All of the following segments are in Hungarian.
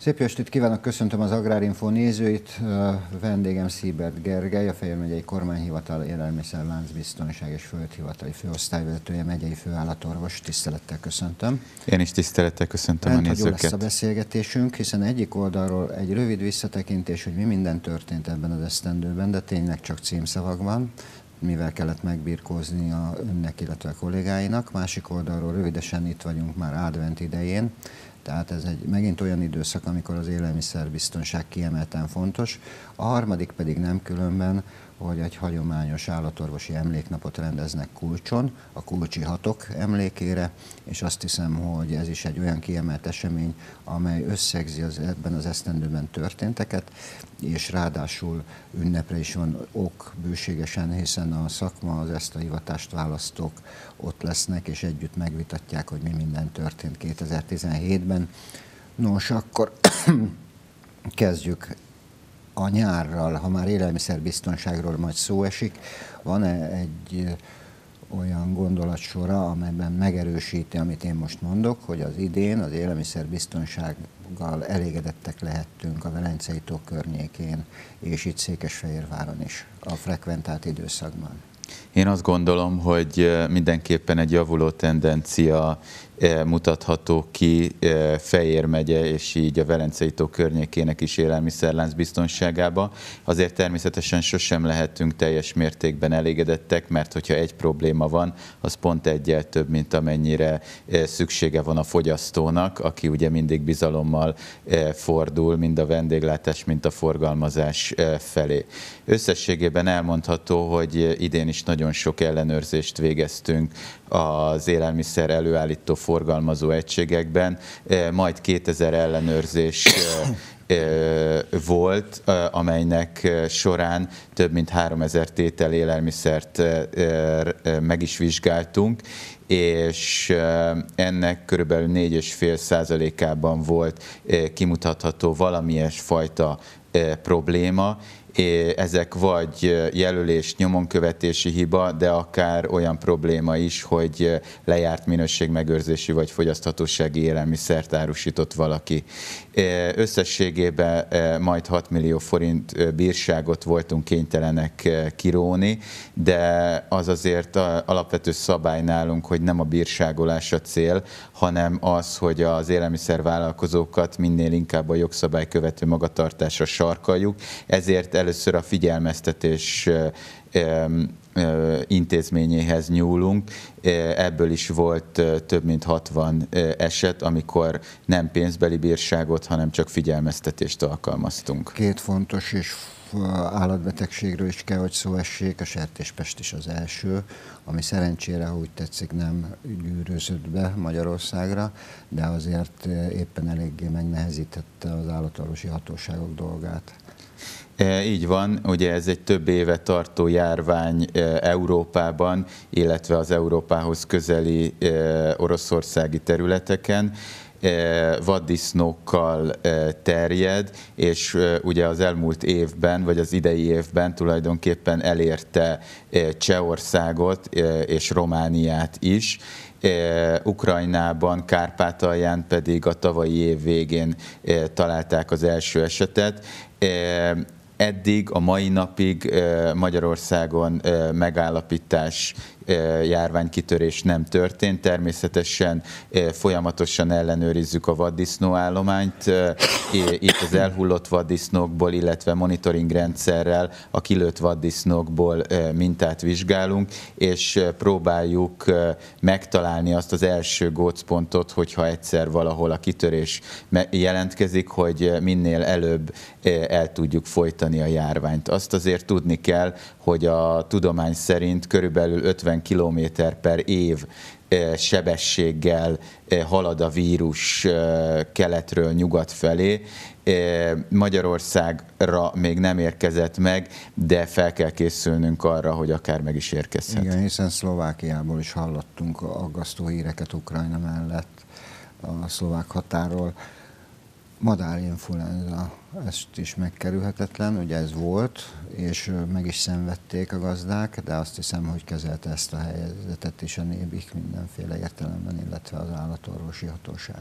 Szép jó estét kívánok, köszöntöm az Agrárinfo nézőit. Vendégem Siebert Gergely, a Fejér megyei kormányhivatal élelmiszerláncbiztonság és földhivatali főosztályvezetője, megyei főállatorvos. Tisztelettel köszöntöm. Én is tisztelettel köszöntöm a nézőket. Lesz a beszélgetésünk, hiszen egyik oldalról egy rövid visszatekintés, hogy mi minden történt ebben az esztendőben, de tényleg csak címszavakban, mivel kellett megbirkózni önnek, illetve a kollégáinak. Másik oldalról rövidesen itt vagyunk már advent idején, tehát ez megint olyan időszak, amikor az élelmiszerbiztonság kiemelten fontos. A harmadik pedig nem különben, hogy egy hagyományos állatorvosi emléknapot rendeznek Kulcson, a kulcsi hatok emlékére, és azt hiszem, hogy ez is egy olyan kiemelt esemény, amely összegzi ebben az esztendőben történteket, és ráadásul ünnepre is van ok bőségesen, hiszen a szakma, az ezt a hivatást választók ott lesznek, és együtt megvitatják, hogy mi minden történt 2017-ben. Nos, akkor kezdjük a nyárral, ha már élelmiszerbiztonságról majd szó esik. Van-e egy olyan gondolatsora, amelyben megerősíti, amit én most mondok, hogy az idén az élelmiszerbiztonsággal elégedettek lehettünk a Velencei-tó környékén, és itt Székesfehérváron is a frekventált időszakban? Én azt gondolom, hogy mindenképpen egy javuló tendencia mutatható ki Fejér megye és így a Velencei-tó környékének is élelmiszerlánc biztonságába. Azért természetesen sosem lehetünk teljes mértékben elégedettek, mert hogyha egy probléma van, az pont egyel több, mint amennyire szüksége van a fogyasztónak, aki ugye mindig bizalommal fordul, mind a vendéglátás, mind a forgalmazás felé. Összességében elmondható, hogy idén is nagyon sok ellenőrzést végeztünk az élelmiszer előállító forgalmazó egységekben, majd 2000 ellenőrzés volt, amelynek során több mint 3000 tétel élelmiszert meg is vizsgáltunk, és ennek körülbelül 4,5%-ában volt kimutatható valamilyen fajta probléma. Ezek vagy jelölés, nyomonkövetési hiba, de akár olyan probléma is, hogy lejárt minőségmegőrzési vagy fogyaszthatósági élelmiszert árusított valaki. Összességében majd 6 millió forint bírságot voltunk kénytelenek kiróni, de az azért alapvető szabály nálunk, hogy nem a bírságolás a cél, hanem az, hogy az élelmiszervállalkozókat minél inkább a jogszabály követő magatartásra sarkaljuk. Ezért először a figyelmeztetés intézményéhez nyúlunk. Ebből is volt több mint 60 eset, amikor nem pénzbeli bírságot, hanem csak figyelmeztetést alkalmaztunk. Két fontos és állatbetegségről is kell, hogy szó essék, a sertéspest is az első, ami szerencsére, ha úgy tetszik, nem gyűrözött be Magyarországra, de azért éppen eléggé megnehezítette az állatorvosi hatóságok dolgát. Így van, ugye ez egy több éve tartó járvány Európában, illetve az Európához közeli oroszországi területeken, vaddisznókkal terjed, és ugye az elmúlt évben, vagy az idei évben tulajdonképpen elérte Csehországot és Romániát is. Ukrajnában, Kárpátalján pedig a tavalyi év végén találták az első esetet. Eddig, a mai napig Magyarországon megállapítás, járványkitörés nem történt. Természetesen folyamatosan ellenőrizzük a vaddisznóállományt, itt az elhullott vaddisznókból, illetve monitoring rendszerrel a kilőtt vaddisznókból mintát vizsgálunk, és próbáljuk megtalálni azt az első gócpontot, hogyha egyszer valahol a kitörés jelentkezik, hogy minél előbb el tudjuk folytani a járványt. Azt azért tudni kell, hogy a tudomány szerint körülbelül 50 km per év sebességgel halad a vírus keletről nyugat felé. Magyarországra még nem érkezett meg, de fel kell készülnünk arra, hogy akár meg is érkezhet. Igen, hiszen Szlovákiából is hallottunk aggasztó híreket Ukrajna mellett a szlovák határról. Madárinfluenza, ezt is megkerülhetetlen, ugye ez volt, és meg is szenvedték a gazdák, de azt hiszem, hogy kezelte ezt a helyzetet is a NÉBIK mindenféle értelemben, illetve az állatorvosi hatóságok.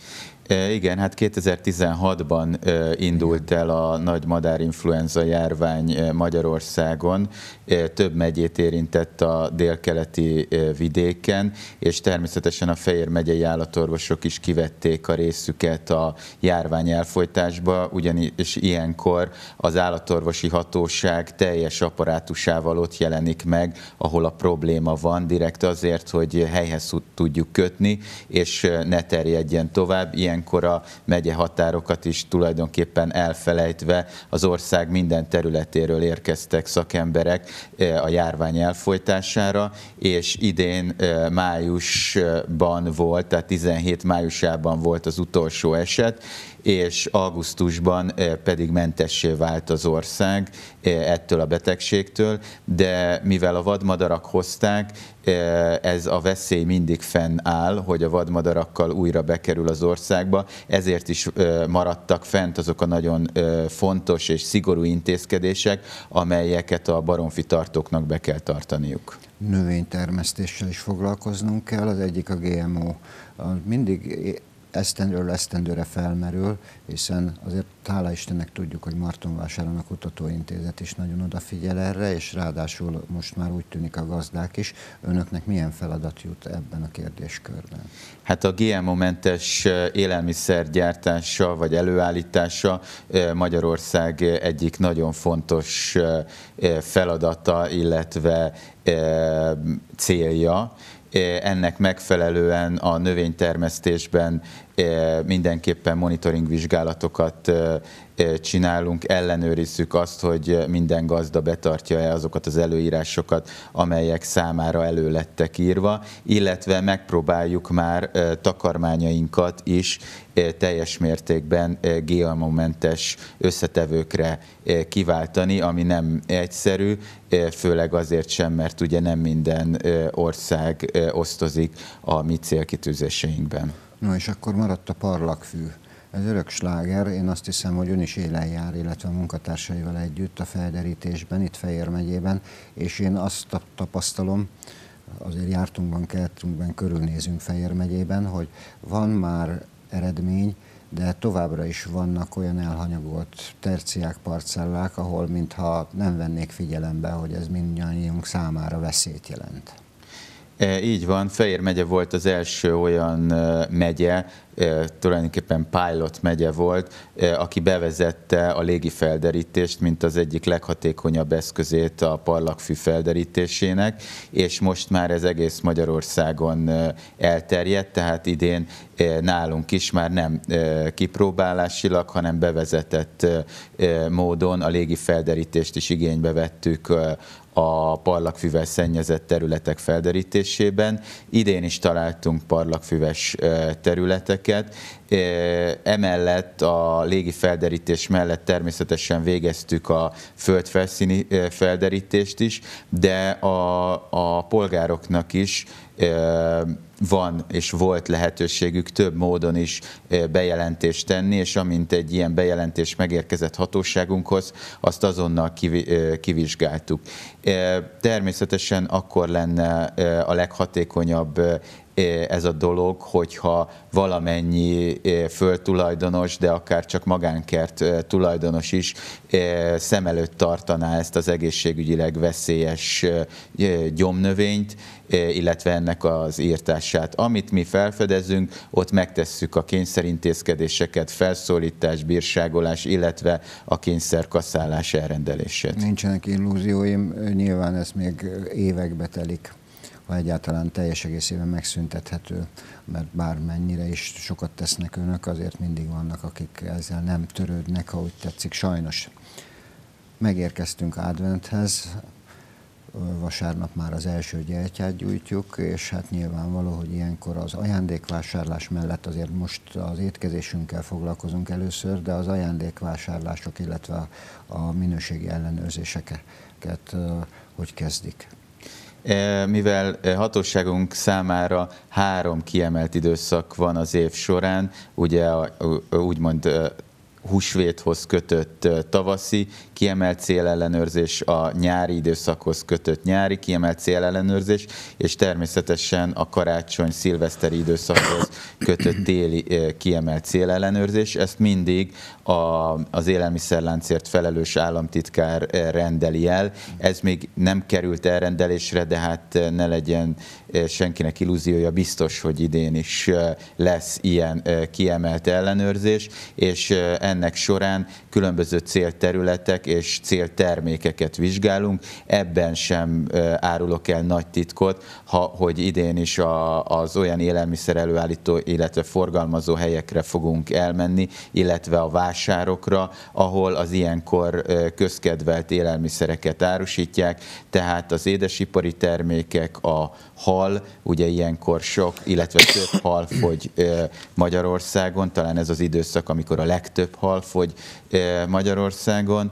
Igen, hát 2016-ban indult el a nagy madárinfluenza járvány Magyarországon. Több megyét érintett a délkeleti vidéken, és természetesen a Fejér megyei állatorvosok is kivették a részüket a járvány elfojtásba, ugyanis ilyenkor az állatorvosi hatóság teljes apparátusával ott jelenik meg, ahol a probléma van, direkt azért, hogy helyhez tudjuk kötni, és ne terjedjen tovább. Ilyenkor a megye határokat is tulajdonképpen elfelejtve az ország minden területéről érkeztek szakemberek a járvány elfojtására, és idén májusban volt, tehát 17 májusában volt az utolsó eset, és augusztusban pedig mentessé vált az ország ettől a betegségtől, de mivel a vadmadarak hozták, ez a veszély mindig fennáll, hogy a vadmadarakkal újra bekerül az országba, ezért is maradtak fent azok a nagyon fontos és szigorú intézkedések, amelyeket a baromfitartóknak be kell tartaniuk. Növénytermesztéssel is foglalkoznunk kell, az egyik a GMO. Mindig esztendről esztendőre felmerül, hiszen azért hála Istennek tudjuk, hogy Martonvásáron a Kutatóintézet is nagyon odafigyel erre, és ráadásul most már úgy tűnik a gazdák is. Önöknek milyen feladat jut ebben a kérdéskörben? Hát a GMO-mentes élelmiszergyártása vagy előállítása Magyarország egyik nagyon fontos feladata, illetve célja. Ennek megfelelően a növénytermesztésben mindenképpen monitoring vizsgálatokat csinálunk, ellenőrizzük azt, hogy minden gazda betartja-e azokat az előírásokat, amelyek számára elő lettek írva, illetve megpróbáljuk már takarmányainkat is teljes mértékben GMO-mentes összetevőkre kiváltani, ami nem egyszerű, főleg azért sem, mert ugye nem minden ország osztozik a mi célkitűzéseinkben. No, és akkor maradt a parlagfű. Ez örök sláger, én azt hiszem, hogy ön is élen jár, illetve a munkatársaival együtt a felderítésben, itt Fejér megyében, és én azt tapasztalom, azért jártunkban, kertunkban körülnézünk Fejér megyében, hogy van már eredmény, de továbbra is vannak olyan elhanyagolt terciák, parcellák, ahol mintha nem vennék figyelembe, hogy ez mindannyiunk számára veszélyt jelent. Így van, Fejér megye volt az első olyan megye, tulajdonképpen pilot megye volt, aki bevezette a légifelderítést, mint az egyik leghatékonyabb eszközét a parlagfű felderítésének, és most már ez egész Magyarországon elterjedt, tehát idén nálunk is már nem kipróbálásilag, hanem bevezetett módon a légifelderítést is igénybe vettük a parlagfűvel szennyezett területek felderítésében. Idén is találtunk parlagfüves területeket. Emellett a légi felderítés mellett természetesen végeztük a földfelszíni felderítést is, de a polgároknak is van és volt lehetőségük több módon is bejelentést tenni, és amint egy ilyen bejelentés megérkezett hatóságunkhoz, azt azonnal kivizsgáltuk. Természetesen akkor lenne a leghatékonyabb ez a dolog, hogyha valamennyi földtulajdonos, de akár csak magánkert tulajdonos is szem előtt tartaná ezt az egészségügyileg veszélyes gyomnövényt, illetve ennek az írtását. Amit mi felfedezünk, ott megtesszük a kényszerintézkedéseket, felszólítás, bírságolás, illetve a kényszerkaszálás elrendelését. Nincsenek illúzióim, nyilván ez még évekbe telik, ha egyáltalán teljes egészében megszüntethető, mert bármennyire is sokat tesznek önök, azért mindig vannak, akik ezzel nem törődnek, ahogy tetszik, sajnos. Megérkeztünk adventhez, vasárnap már az első gyertyát gyújtjuk, és hát nyilvánvaló, hogy ilyenkor az ajándékvásárlás mellett azért most az étkezésünkkel foglalkozunk először, de az ajándékvásárlások, illetve a minőségi ellenőrzéseket hogy kezdik? Mivel hatóságunk számára 3 kiemelt időszak van az év során, ugye úgymond húsvéthoz kötött tavaszi kiemelt célellenőrzés, a nyári időszakhoz kötött nyári kiemelt célellenőrzés, és természetesen a karácsony-szilveszteri időszakhoz kötött téli kiemelt célellenőrzés. Ezt mindig az élelmiszerláncért felelős államtitkár rendeli el. Ez még nem került elrendelésre, de hát ne legyen senkinek illúziója, biztos, hogy idén is lesz ilyen kiemelt ellenőrzés, és ennek során különböző célterületek és céltermékeket vizsgálunk. Ebben sem árulok el nagy titkot, hogy idén is az olyan élelmiszer előállító, illetve forgalmazó helyekre fogunk elmenni, illetve a vásárokra, ahol az ilyenkor közkedvelt élelmiszereket árusítják, tehát az édesipari termékek, a hal, ugye ilyenkor sok, illetve több hal fogy Magyarországon, talán ez az időszak, amikor a legtöbb hal fogy Magyarországon,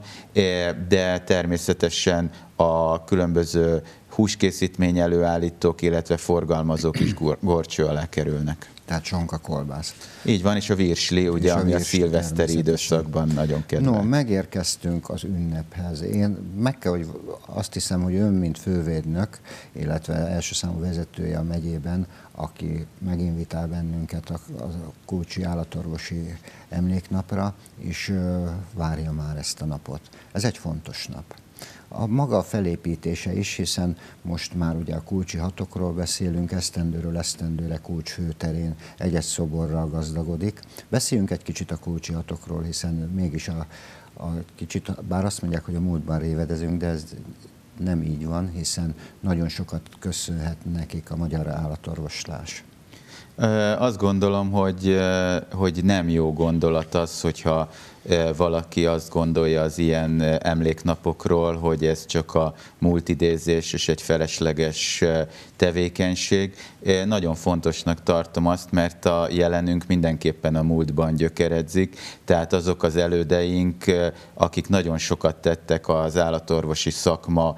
de természetesen a különböző húskészítmény előállítók, illetve forgalmazók is górcső alá kerülnek. Tehát sonka kolbász. Így van, és a virsli, ugye, ami a szilveszteri időszakban nagyon kedves. No, megérkeztünk az ünnephez. Én hogy azt hiszem, hogy ön, mint fővédnök, illetve első számú vezetője a megyében, aki meginvitál bennünket a Kulcsi Állatorvosi Emléknapra, és várja már ezt a napot. Ez egy fontos nap. A maga felépítése is, hiszen most már ugye a kulcsi hatokról beszélünk, esztendőről esztendőre Kulcs főterén egy-egy szoborral gazdagodik. Beszéljünk egy kicsit a kulcsi hatokról, hiszen mégis kicsit, bár azt mondják, hogy a múltban révedezünk, de ez nem így van, hiszen nagyon sokat köszönhet nekik a magyar állatorvoslás. Azt gondolom, hogy nem jó gondolat az, hogyha valaki azt gondolja az ilyen emléknapokról, hogy ez csak a múltidézés és egy felesleges tevékenység. Nagyon fontosnak tartom azt, mert a jelenünk mindenképpen a múltban gyökeredzik, tehát azok az elődeink, akik nagyon sokat tettek az állatorvosi szakma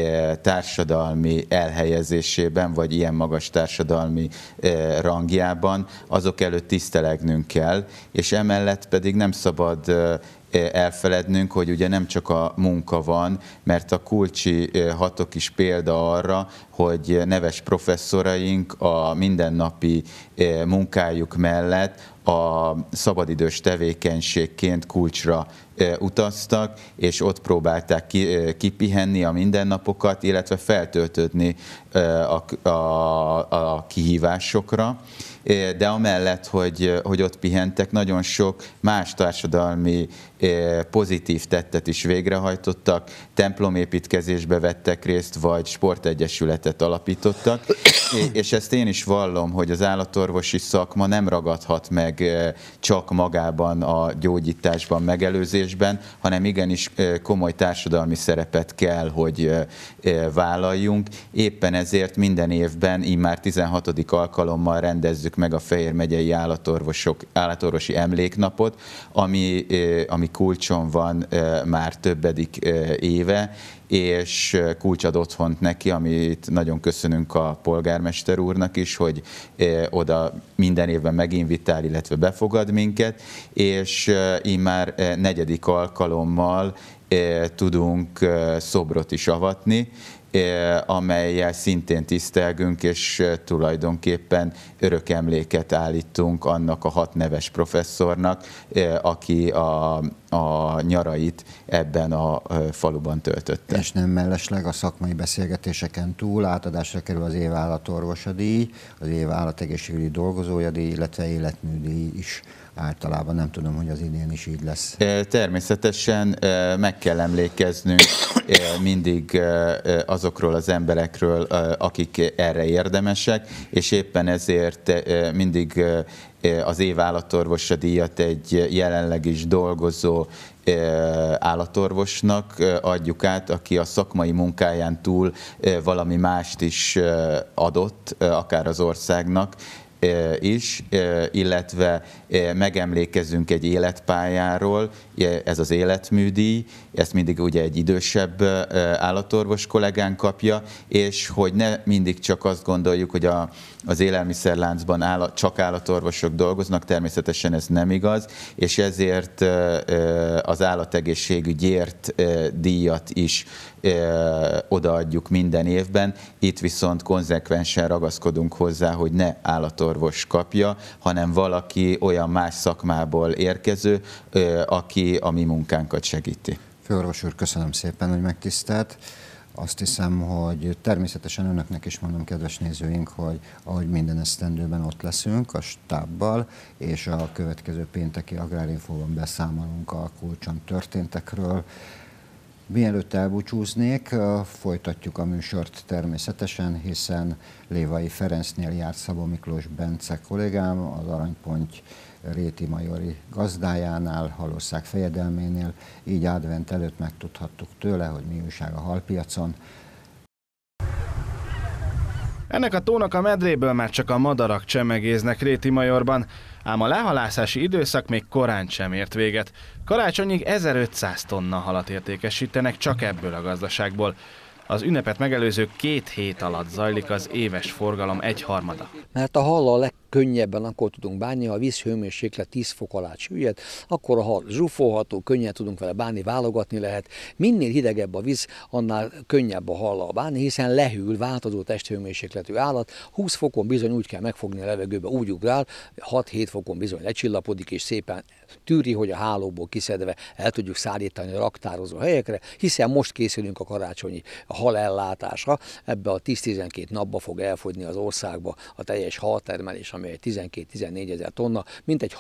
társadalmi elhelyezésében, vagy ilyen magas társadalmi rangjában, azok előtt tisztelegnünk kell, és emellett pedig nem szabad elfelednünk, hogy ugye nem csak a munka van, mert a kulcsi hatok is példa arra, hogy neves professzoraink a mindennapi munkájuk mellett a szabadidős tevékenységként Kulcsra utaztak, és ott próbálták kipihenni a mindennapokat, illetve feltöltődni a kihívásokra. De amellett, hogy ott pihentek, nagyon sok más társadalmi pozitív tettet is végrehajtottak, templomépítkezésbe vettek részt, vagy sportegyesületet alapítottak, és ezt én is vallom, hogy az állatorvosi szakma nem ragadhat meg csak magában a gyógyításban, megelőzésben, hanem igenis komoly társadalmi szerepet kell, hogy vállaljunk. Éppen ezért minden évben, immár 16. alkalommal rendezzük meg a Fejér megyei állatorvosi emléknapot, ami Kulcson van már többedik éve, és Kulcs ad otthont neki, amit nagyon köszönünk a polgármester úrnak is, hogy oda minden évben meginvitál, illetve befogad minket, és immár 4. alkalommal tudunk szobrot is avatni, amellyel szintén tisztelgünk, és tulajdonképpen örök emléket állítunk annak a 6 neves professzornak, aki a nyarait ebben a faluban töltötte. És nem mellesleg a szakmai beszélgetéseken túl átadásra kerül az év állatorvosa díj, az év állategészségügyi dolgozója díj, illetve életműdíj is. Általában nem tudom, hogy az idén is így lesz. Természetesen meg kell emlékeznünk mindig azokról az emberekről, akik erre érdemesek, és éppen ezért mindig az év állatorvosa díjat egy jelenleg is dolgozó állatorvosnak adjuk át, aki a szakmai munkáján túl valami mást is adott, akár az országnak, is, illetve megemlékezünk egy életpályáról, ez az életműdíj, ezt mindig ugye egy idősebb állatorvos kollégánk kapja, és hogy ne mindig csak azt gondoljuk, hogy az élelmiszerláncban csak állatorvosok dolgoznak, természetesen ez nem igaz, és ezért az állategészségügyért díjat is odaadjuk minden évben. Itt viszont konzekvensen ragaszkodunk hozzá, hogy ne állatorvos kapja, hanem valaki olyan más szakmából érkező, aki a mi munkánkat segíti. Főorvos úr, köszönöm szépen, hogy megtisztelt. Azt hiszem, hogy természetesen önöknek is mondom, kedves nézőink, hogy ahogy minden esztendőben ott leszünk a stábbal, és a következő pénteki Agrárinfóban beszámolunk a kulcson történtekről. Mielőtt elbúcsúznék, folytatjuk a műsort természetesen, hiszen Lévai Ferencnél járt Szabó Miklós Bence kollégám, az Aranyponty Réti Majori gazdájánál, Halország fejedelménél, így advent előtt megtudhattuk tőle, hogy mi újság a halpiacon. Ennek a tónak a medréből már csak a madarak csemegéznek Réti Majorban, ám a lehalászási időszak még korán sem ért véget. Karácsonyig 1500 tonna halat értékesítenek csak ebből a gazdaságból. Az ünnepet megelőző 2 hét alatt zajlik az éves forgalom 1/3. Mert a hallal legkönnyebben akkor tudunk bánni, ha a vízhőmérséklet 10 fok alá süllyed, akkor a hal zsúfolható, könnyen tudunk vele bánni, válogatni lehet. Minél hidegebb a víz, annál könnyebb a hallal bánni, hiszen lehűl, változó testhőmérsékletű állat, 20 fokon bizony úgy kell megfogni a levegőbe, úgy ugrál, 6-7 fokon bizony lecsillapodik, és szépen tűri, hogy a hálóból kiszedve el tudjuk szállítani a raktározó helyekre, hiszen most készülünk a karácsonyi halellátásra. Ebbe a 10-12 napba fog elfogyni az országba a teljes haltermelés, ami egy 12-14 ezer tonna, mintegy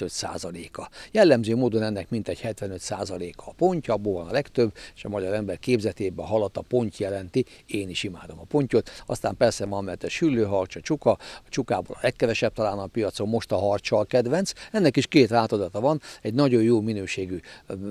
35%-a. Jellemző módon ennek mintegy 75%-a a ponty, abból van a legtöbb, és a magyar ember képzetében a halat a ponty jelenti, én is imádom a pontyot. Aztán persze van mellette süllőharcsa, csuka, a csukából a legkevesebb talán a piacon, most a harcsa a kedvenc. Ennek is 2 változata van, egy nagyon jó minőségű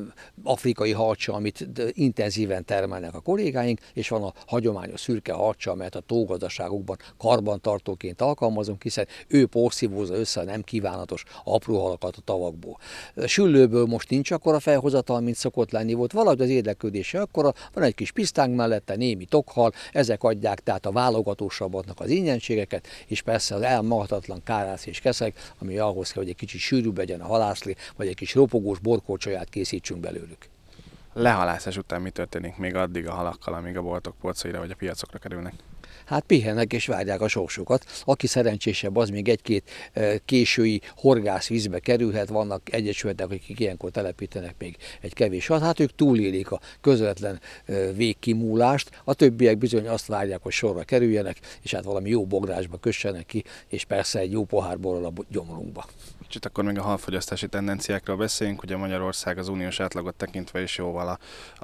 afrikai harcsa, amit intenzíven termelnek a kollégáink, és van a hagyományos szürke harcsa, amelyet a tógazdaságokban karbantartóként alkalmazunk, hiszen ő porszívózza össze a nem kívánatos apró halakat a tavakból. Süllőből most nincs akkora felhozatal, mint szokott lenni, volt valahogy az érdeklődése akkora, van egy kis pisztánk mellette, némi tokhal, ezek adják tehát a válogatósabbaknak az ingyenségeket, és persze az elmahatatlan kárász és keszek, ami ahhoz kell, hogy egy kicsit sűrűbb legyen a halászlé, vagy egy kis ropogós borkócsaját készítsünk belőlük. Lehalászás után mi történik még addig a halakkal, amíg a boltok polcaira vagy a piacokra kerülnek? Hát pihennek és várják a sorsukat. Aki szerencsésebb, az még 1-2 késői horgászvízbe kerülhet, vannak egyesületek, akik ilyenkor telepítenek még egy kevés halat, hát ők túlélik a közvetlen végkimúlást, a többiek bizony azt várják, hogy sorra kerüljenek, és hát valami jó bográsba kössenek ki, és persze egy jó pohár borral a gyomrunkba. Kicsit akkor még a halfogyasztási tendenciákról beszéljünk, ugye Magyarország az uniós átlagot tekintve is jóval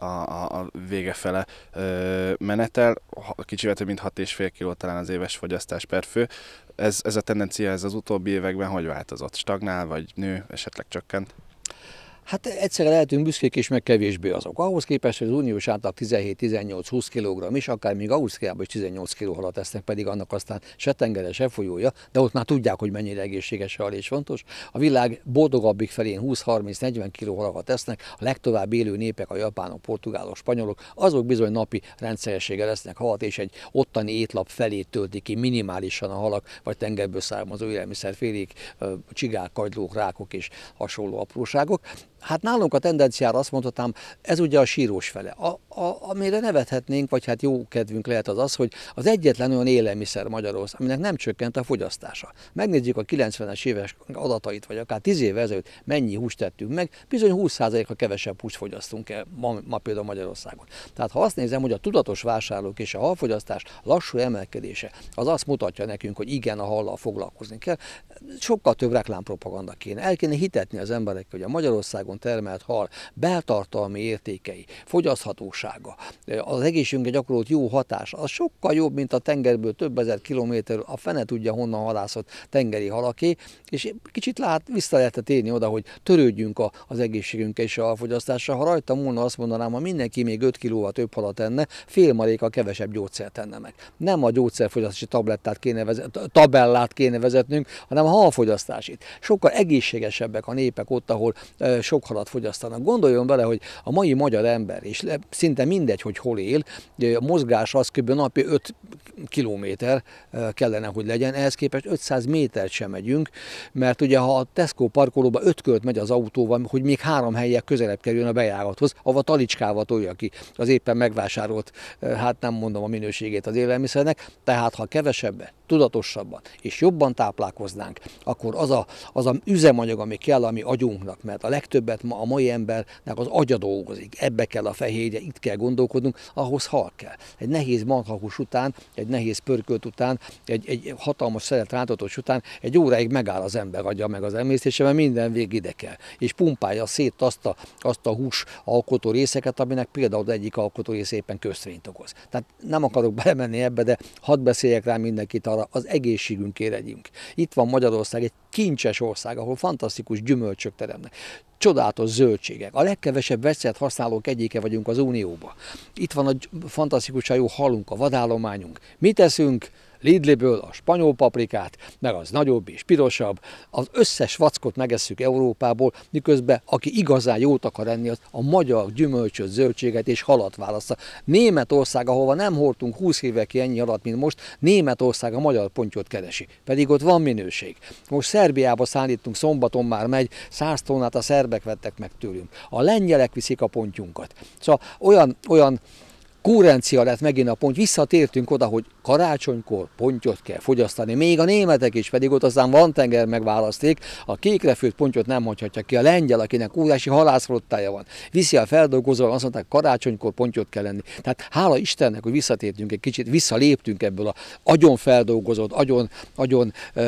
a vége fele menetel, kicsivel több mint 6,5 kg talán az éves fogyasztás per fő. Ez a tendencia ez az utóbbi években hogy változott? Stagnál, vagy nő, esetleg csökkent? Hát egyszerre lehetünk büszkék és meg kevésbé azok. Ahhoz képest, hogy az uniós átlag 17-18-20 kg is, akár még Ausztriában is 18 kg halat esznek, pedig annak aztán se tengere, se folyója, de ott már tudják, hogy mennyire egészséges hal és fontos. A világ boldogabbik felén 20-30-40 kg halat esznek, a legtovább élő népek, a japánok, portugálok, spanyolok, azok bizony napi rendszerességgel esznek halat, és egy ottani étlap felét töltik ki minimálisan a halak, vagy tengerből származó élelmiszerfélék, csigák, kagylók, rákok és hasonló apróságok. Hát nálunk a tendenciára azt mondhatnám, ez ugye a sírós fele. Amire nevethetnénk, vagy hát jó kedvünk lehet az, hogy az egyetlen olyan élelmiszer Magyarország, aminek nem csökkent a fogyasztása. Megnézzük a 90-es éves adatait, vagy akár 10 évvel ezelőtt mennyi húst tettünk meg, bizony 20%-a kevesebb húst fogyasztunk el ma például Magyarországon. Tehát ha azt nézem, hogy a tudatos vásárlók és a halfogyasztás lassú emelkedése, az azt mutatja nekünk, hogy igen, a hallal foglalkozni kell. Sokkal több reklámpropaganda kéne. El kéne hitetni az emberek, hogy a Magyarországon Magyarországon termelt hal beltartalmi értékei, fogyaszthatósága, az egészségünkre gyakorolt jó hatás, az sokkal jobb, mint a tengerből több ezer kilométer, a fene tudja honnan halászott tengeri halaké, és kicsit vissza lehetett érni oda, hogy törődjünk az egészségünkkel és a halfogyasztással. Ha rajtam volna, azt mondanám, ha mindenki még 5 kilóval több halat enne, fél marékkal kevesebb gyógyszert tenne meg. Nem a gyógyszerfogyasztási tabellát kéne vezetnünk, hanem a halfogyasztásit. Sokkal egészségesebbek a népek ott, ahol sok halat fogyasztanak. Gondoljon bele, hogy a mai magyar ember, és szinte mindegy, hogy hol él, a mozgás az kb. Napi 5 kilométer kellene, hogy legyen, ehhez képest 500 métert sem megyünk, mert ugye ha a Tesco parkolóba 5 kört megy az autóval, hogy még 3 helyen közelebb kerüljön a bejárathoz, ahova talicskával tolja ki az éppen megvásárolt, hát nem mondom a minőségét az élelmiszernek, tehát ha kevesebben, tudatosabban és jobban táplálkoznánk, akkor az a üzemanyag, ami kell a mi agyunknak, mert a legtöbbet a mai embernek az agya dolgozik, ebbe kell a fehérje, itt kell gondolkodnunk, ahhoz hal kell. Egy nehéz marhahús után, egy nehéz pörkölt után, egy hatalmas szelet rántatos után egy óráig megáll az ember agya meg az emésztése, mert minden vég ide kell. És pumpálja szét azt a hús alkotó részeket, aminek például az egyik alkotó rész éppen köszvényt okoz. Tehát nem akarok belemenni ebbe, de hadd beszéljek rá mindenkit arra, az egészségünkért együnk. Itt van Magyarország, egy kincses ország, ahol fantasztikus gyümölcsök teremnek. Csodálatos zöldségek. A legkevesebb vegyszert használók egyike vagyunk az Unióban. Itt van a fantasztikusan jó halunk, a vadállományunk. Mit teszünk? Lidliből a spanyol paprikát, meg az nagyobb és pirosabb, az összes vackot megesszük Európából, miközben aki igazán jót akar enni, az a magyar gyümölcsöt, zöldséget és halat választa. Németország, ahova nem hordtunk 20 éve ki ennyi halat, mint most, Németország a magyar pontyot keresi, pedig ott van minőség. Most Szerbiába szállítunk, szombaton már megy, 100 tonnát a szerbek vettek meg tőlünk. A lengyelek viszik a pontyunkat. Szóval olyan kúrencia lett megint a pont, visszatértünk oda, hogy karácsonykor pontyot kell fogyasztani, még a németek is, pedig ott aztán van tenger megválaszték, a kékrefőtt pontyot nem hagyhatja ki, a lengyel, akinek óriási halászflottája van, viszi a feldolgozóval, azt mondták, karácsonykor pontyot kell lenni. Tehát hála Istennek, hogy visszatértünk egy kicsit, visszaléptünk ebből a agyon feldolgozott, agyon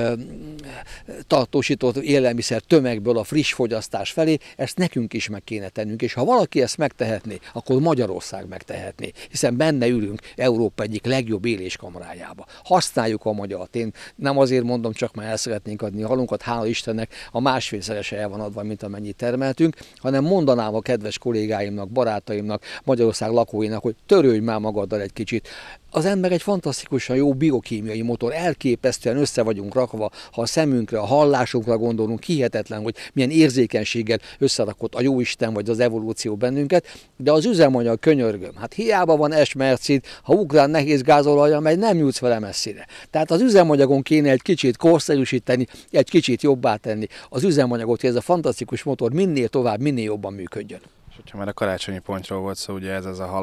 tartósított élelmiszer tömegből a friss fogyasztás felé, ezt nekünk is meg kéne tennünk, és ha valaki ezt megtehetné, akkor Magyarország megtehetné, hiszen benne ülünk Európa egyik legjobb éléskamrájába. Használjuk a magyart. Én nem azért mondom, csak már el szeretnénk adni a halunkat, hála Istennek a másfélszerese el van adva, mint amennyit termeltünk, hanem mondanám a kedves kollégáimnak, barátaimnak, Magyarország lakóinak, hogy törődj már magaddal egy kicsit. Az ember egy fantasztikusan jó biokémiai motor, elképesztően össze vagyunk rakva, ha a szemünkre, a hallásunkra gondolunk, hihetetlen, hogy milyen érzékenységgel összerakott a jóisten vagy az evolúció bennünket, de az üzemanyag, könyörgöm, hát hiába van S-mercid, ha ukrán nehéz gázolajjal megy, nem jutsz vele messzire. Tehát az üzemanyagon kéne egy kicsit korszerűsíteni, egy kicsit jobbá tenni az üzemanyagot, hogy ez a fantasztikus motor minél tovább, minél jobban működjön. És hogyha már a karácsonyi pontyról volt szó, ugye ez az a hal,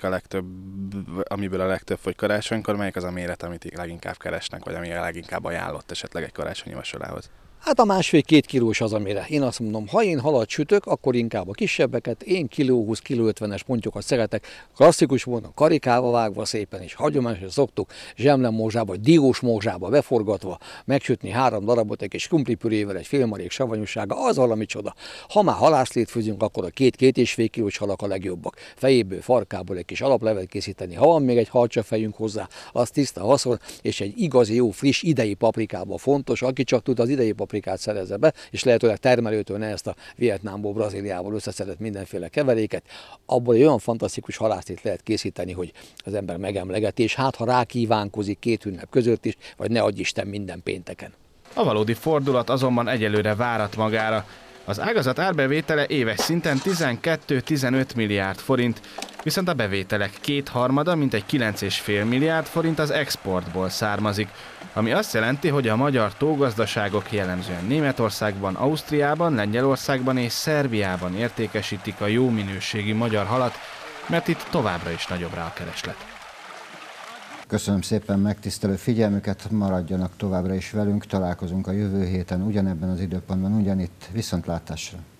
amiből a legtöbb fogy karácsonykor, melyik az a méret, amit leginkább keresnek, vagy ami a leginkább ajánlott esetleg egy karácsonyi vacsorához? Hát a 1,5-2 kilós az, amire én azt mondom, ha én halat sütök, akkor inkább a kisebbeket, én kiló 20, kiló 50-es pontyokat szeretek, klasszikus módon karikával vágva szépen, és hagyományosan szoktuk zsemlemmorzsába, vagy diós morzsába beforgatva, megsütni 3 darabot, egy kis krumplipürével, egy félmarék savanyúsága, az valami csoda. Ha már halászlét főzünk, akkor a 2-2,5 kilós halak a legjobbak. Fejéből, farkából egy kis alaplevet készíteni, ha van még egy halcsafejünk hozzá, az tiszta haszon, és egy igazi jó, friss idei paprikába fontos, aki csak tud az idei paprikát szerezze be, és lehetőleg termelőtől ne ezt a Vietnámból, Brazíliából összeszedett mindenféle keveréket. Abból egy olyan fantasztikus halászlét lehet készíteni, hogy az ember megemlegeti, és hát ha rákívánkozik 2 ünnep között is, vagy ne adj Isten minden pénteken. A valódi fordulat azonban egyelőre várat magára. Az ágazat árbevétele éves szinten 12-15 milliárd forint, viszont a bevételek 2/3, mintegy 9,5 milliárd forint az exportból származik, ami azt jelenti, hogy a magyar tógazdaságok jellemzően Németországban, Ausztriában, Lengyelországban és Szerbiában értékesítik a jó minőségű magyar halat, mert itt továbbra is nagyobb rá a kereslet. Köszönöm szépen megtisztelő figyelmüket, maradjanak továbbra is velünk, találkozunk a jövő héten ugyanebben az időpontban, ugyanitt, viszontlátásra.